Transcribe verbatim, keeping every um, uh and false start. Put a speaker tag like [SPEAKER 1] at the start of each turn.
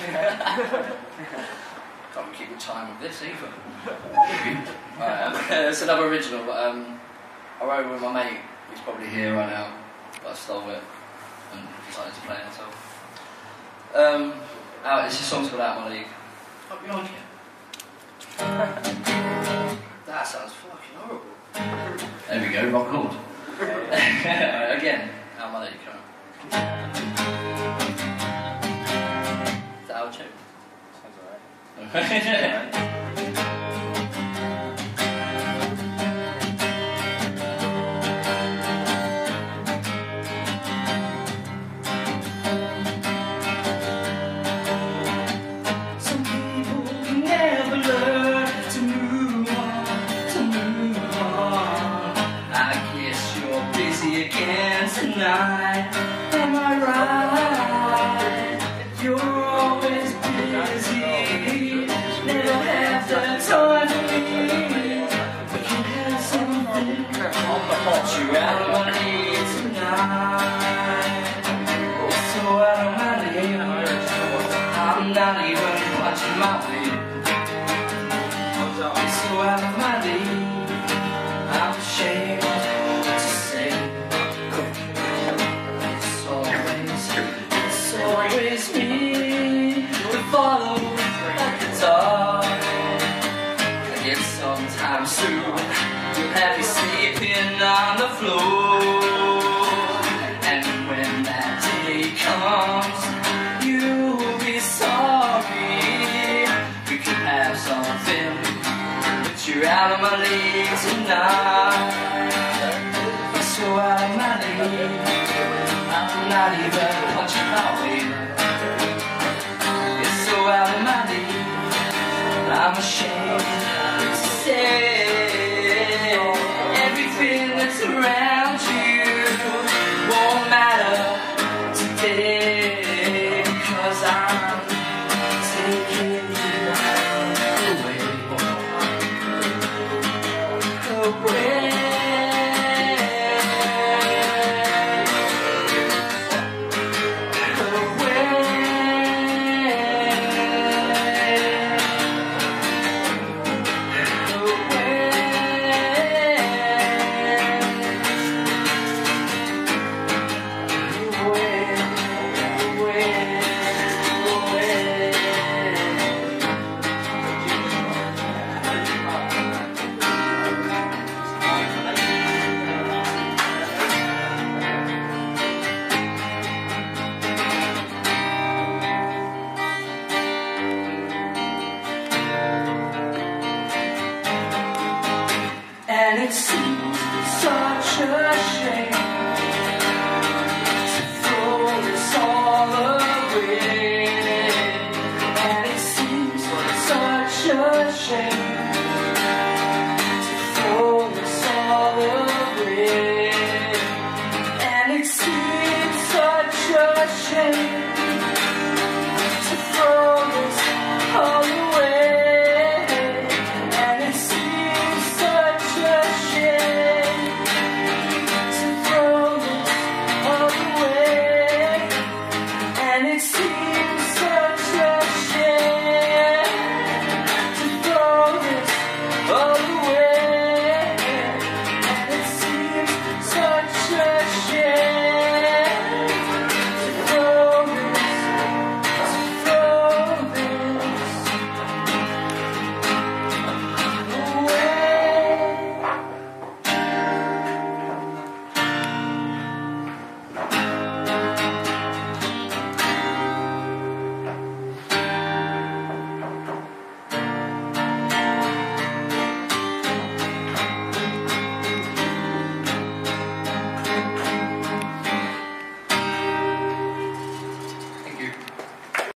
[SPEAKER 1] Can't keep the time with this either. Right, um, it's another original, but um, I wrote it with my mate, who's probably here right now, but I stole it and decided to play it myself. Um, out, it's a song's called Out of My League. Hope you like it. That sounds fucking horrible. There we go, rock chord. Right, again, Out of My League. Is that our tune? Sounds alright.
[SPEAKER 2] Tonight, am I right? You're always busy, never have the time for me. We can have something, but you're out of my league tonight. So out of my league, I'm not even watching my weight. So out of my league, I'm ashamed to say. Always me to follow at the top. I guess sometime soon you'll have me sleeping on the floor. And when that day comes, you'll be sorry. We can have something, but you're out of my league tonight. You're so out of my league, I'm not even watching my weight. It's so out of my league, I'm ashamed to say everything that's around you won't matter today, because I'm taking you away, away. And it seems such a shame to throw this all away. And it seems such a shame